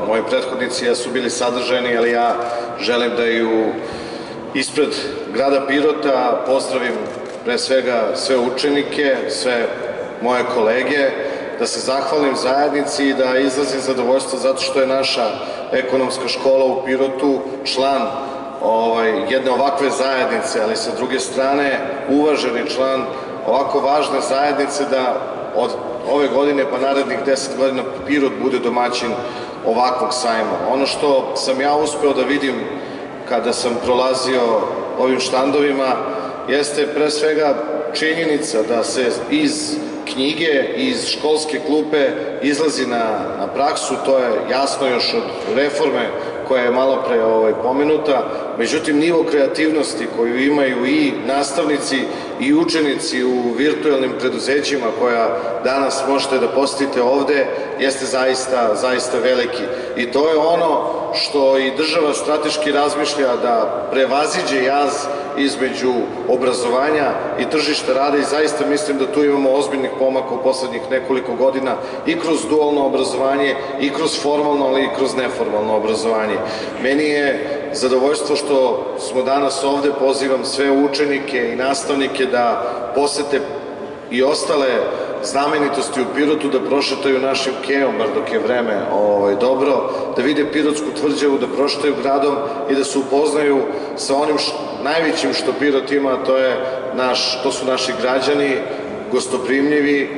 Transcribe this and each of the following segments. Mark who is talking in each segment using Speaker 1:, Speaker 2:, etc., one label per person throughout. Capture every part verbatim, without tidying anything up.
Speaker 1: moji prethodnici su bili sadržajni, ali ja želim da i u ispred grada Pirota pozdravim pre svega sve učenike, sve moje kolege, da se zahvalim zajednici i da izrazim zadovoljstvo zato što je naša ekonomska škola u Pirotu član ovaj, jedne ovakve zajednice, ali sa druge strane uvaženi član ovako važne zajednice da od ove godine pa narednih deset godina Pirot bude domaćin ovakvog sajma. Ono što sam ja uspeo da vidim kada sam prolazio ovim štandovima jeste pre svega činjenica da se iz knjige, iz školske klupe izlazi na, na praksu, to je jasno još od reforme koja je malo pre ovaj, pomenuta, međutim nivo kreativnosti koju imaju i nastavnici i učenici u virtualnim preduzećima koja danas možete da posetite ovde jeste zaista, zaista veliki. I to je ono što i država strateški razmišlja da prevaziđe jaz između obrazovanja i tržišta rada i zaista mislim da tu imamo ozbiljnih pomaka u poslednjih nekoliko godina i kroz dualno obrazovanje i kroz formalno, ali i kroz neformalno obrazovanje. Meni je zadovoljstvo što smo danas ovde, pozivam sve učenike i nastavnike da posete i ostale znamenitosti u Pirotu, da prošetaju našim Keom, bar dok je vreme ovaj, dobro, da vide Pirotsku tvrđavu, da prošetaju gradom i da se upoznaju sa onim š, najvećim što Pirot ima, to, je naš, to su naši građani, gostoprimljivi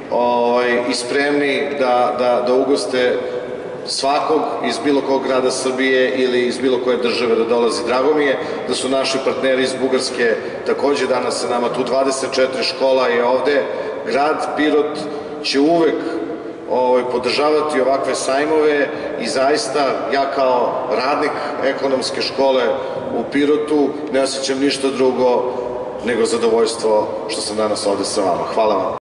Speaker 1: ovaj, i spremni da, da, da ugoste svakog iz bilo kog grada Srbije ili iz bilo koje države da dolazi. Drago mi je da su naši partneri iz Bugarske takođe danas sa nama tu, dvadeset četiri škola je ovde. Grad Pirot će uvek ovaj, podržavati ovakve sajmove i zaista ja kao radnik ekonomske škole u Pirotu ne osjećam ništa drugo nego zadovoljstvo što sam danas ovde sa vama. Hvala vam.